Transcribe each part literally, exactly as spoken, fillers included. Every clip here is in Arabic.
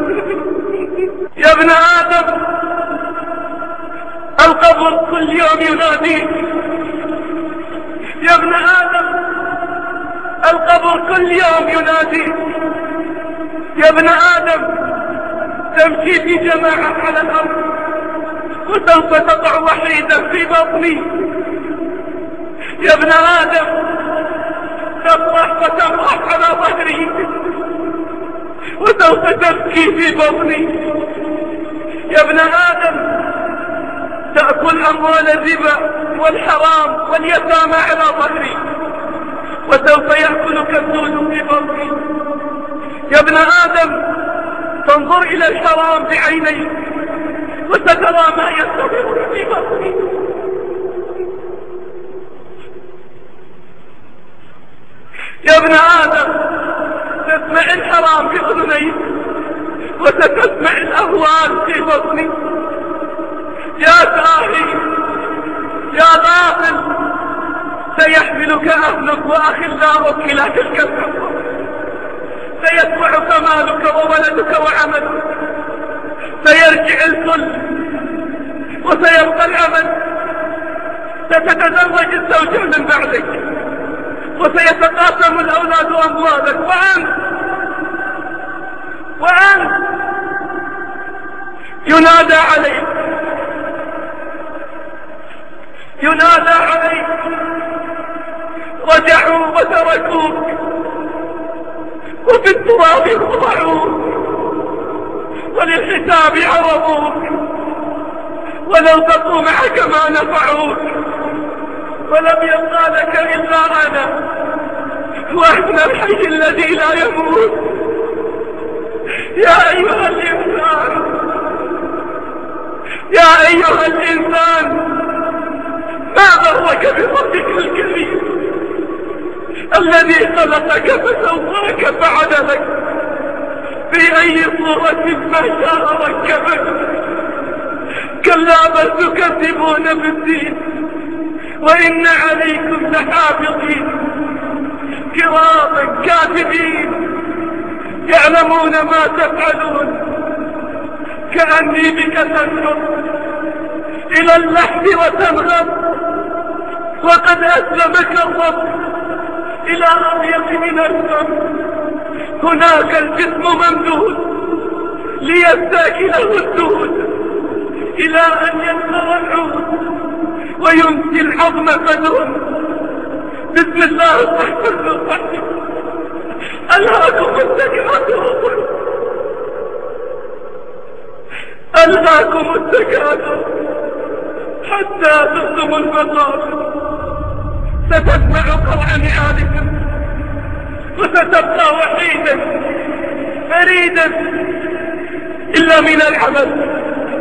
يا ابن آدم القبر كل يوم يناديك. يا ابن آدم القبر كل يوم يناديك. يا ابن آدم تمشي في جماعة على الأرض وسوف تقع وحيدا في بطني. يا ابن آدم تفرح فتفرح على ظهري وسوف تبكي في بطني. يا ابن آدم تأكل أموال الربا والحرام واليتامى على ظهري وسوف يأكلك الدود في بطني. يا ابن آدم تنظر إلى الحرام بعينيك وسترى ما يستمر في بطني. يا ابن آدم تسمع الحرام في أذنيك وستسمع الأهوال في بطني. يا ساهي يا غافل سيحملك أهلك وأخلاؤك إلى تلك السفر. سيتبعك مالك وولدك وعملك. سيرجع الكل وسيبقى العمل. ستتزوج الزوجة من بعدك وسيتقاسم الأولاد أموالك. وأنت وأنت ينادى عليك ينادى عليك رجعوا وتركوك وفي التراب خضعوك وللحساب عرضوك ولو بقوا معك ما نفعوك ولم يبقى لك إلا أنا وأنا الحي الذي لا يموت. يا أيها الإنسان يا أيها الإنسان ما غرك بربك الكريم الذي خلقك فسواك فعدلك في أي صورة ما شاء ركبك. كلا بل تكذبون بالدين وإن عليكم لحافظين كراما كاتبين يعلمون ما تفعلون. كأني بك تنظر إلى اللحم وتنغم وقد أسلمك الرب إلى أضيق من الفم. هناك الجسم ممدود ليستاكله الدود إلى أن ينثر العود ويمسي العظم فدون. بسم الله الرحمن الرحيم. ألهاكم التكاثر ألهاكم التكاثر حتى زرتم المقابر. ستسمع قرع نعالكم وستبقى وحيدا فريدا إلا من العمل.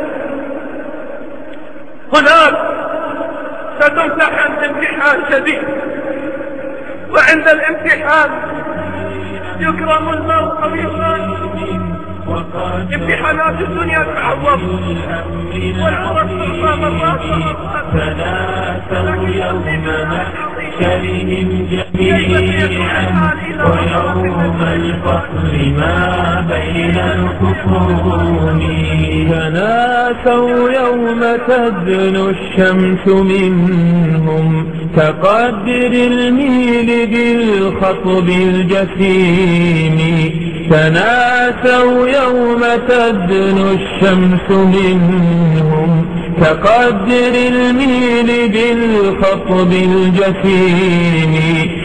هناك ستمتحن امتحان شديد وعند الامتحان يكرم المرء بيوم. امتحانات الدنيا تعوض والعرض ترضى مرات فناسوا يوم محشرهم جميعا ويوم الفصل ما بين الخصوم. تناسوا يوم تدنو الشمس منهم كقدر الميل بالخطب الجسيم. تناسوا يوم تدنو الشمس منهم كقدر الميل بالخطب الجسيم.